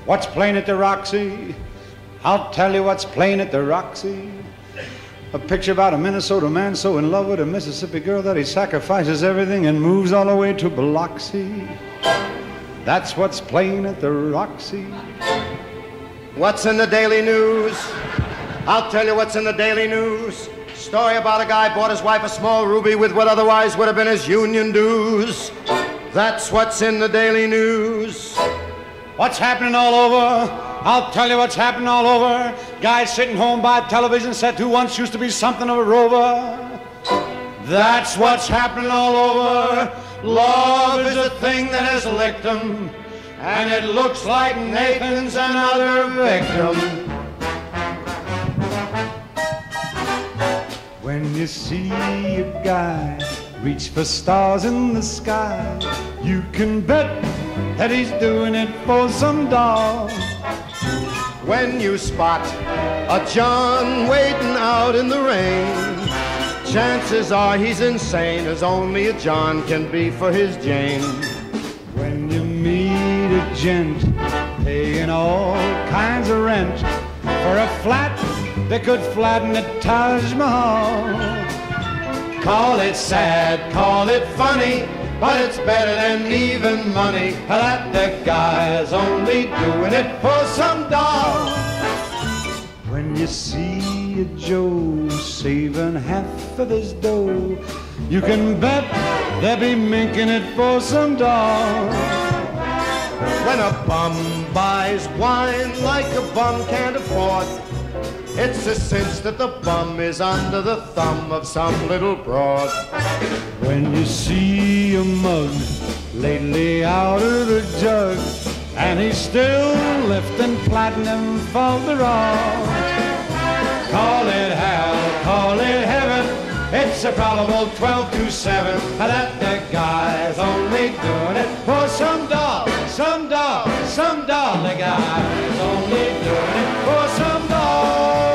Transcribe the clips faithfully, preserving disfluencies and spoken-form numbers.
What's playing at the Roxy? I'll tell you what's playing at the Roxy. A picture about a Minnesota man so in love with a Mississippi girl that he sacrifices everything and moves all the way to Biloxi. That's what's playing at the Roxy. What's in the daily news? I'll tell you what's in the daily news. Story about a guy bought his wife a small ruby with what otherwise would have been his union dues. That's what's in the daily news. What's happening all over? I'll tell you what's happening all over. Guy sitting home by a television set who once used to be something of a rover. That's what's happening all over. Love is a thing that has licked him, and it looks like Nathan's another victim. When you see a guy reach for stars in the sky, you can bet that he's doing it for some doll. When you spot a John waiting out in the rain, chances are he's insane, as only a John can be for his Jane. When you meet a gent paying all kinds of rent for a flat that could flatten the Taj Mahal, call it sad, call it funny, but it's better than even money. That the guy's only doing it for some doll. When you see a Joe saving half of his dough, you can bet they'll be minking it for some doll. When a bum buys wine like a bum can't afford, it's a cinch that the bum is under the thumb of some little broad. When you see a mug lately out of the jug, and he's still lifting platinum Falderon, call it hell, call it heaven, it's a probable twelve to seven that the guy's only doing it for some doll, some doll, some doll. The guy's only doing it for some doll.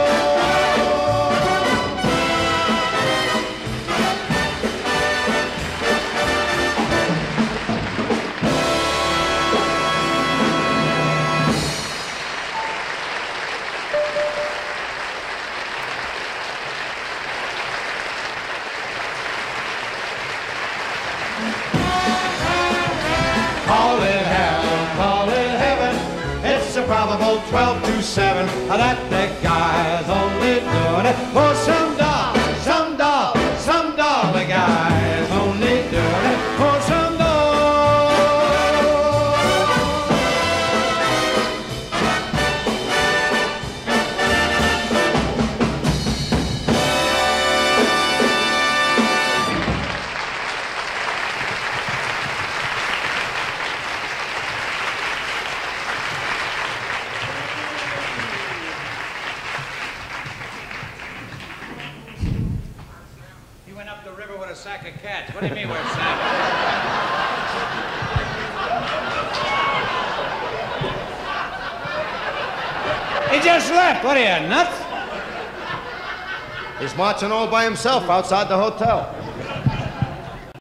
Call it hell, call it heaven, it's a probable twelve to seven that the guy's only doing it for some doll, some doll, some doll. The guy's only doing it for some doll. A sack of cats. What do you mean we're a sack? He just left. What are you, nuts? He's marching all by himself outside the hotel.